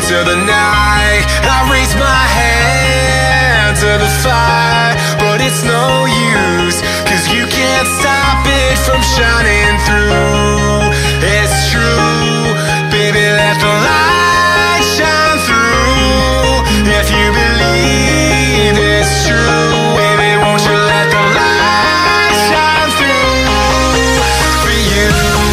into the night. I raise my hand to the fire, but it's no use, 'cause you can't stop it from shining through. It's true, baby, let the light shine through. If you believe it's true, baby, won't you let the light shine through for you.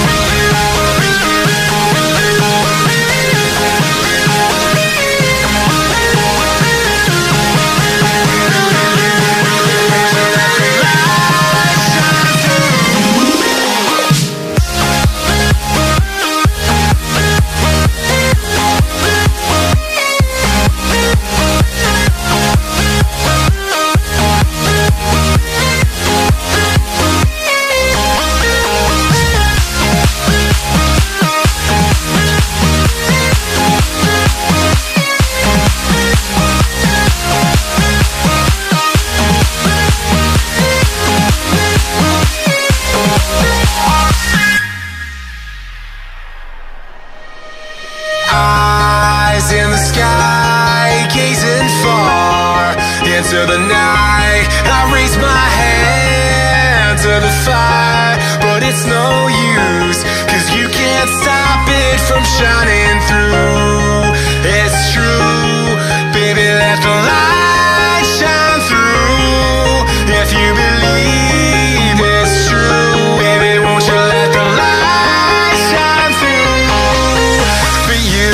Eyes in the sky, gazing far into the night. I raise my hand to the fire, but it's no use, 'cause you can't stop it from shining through. It's true, baby, let the light shine through. If you believe it's true, baby, won't you let the light shine through for you.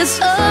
us.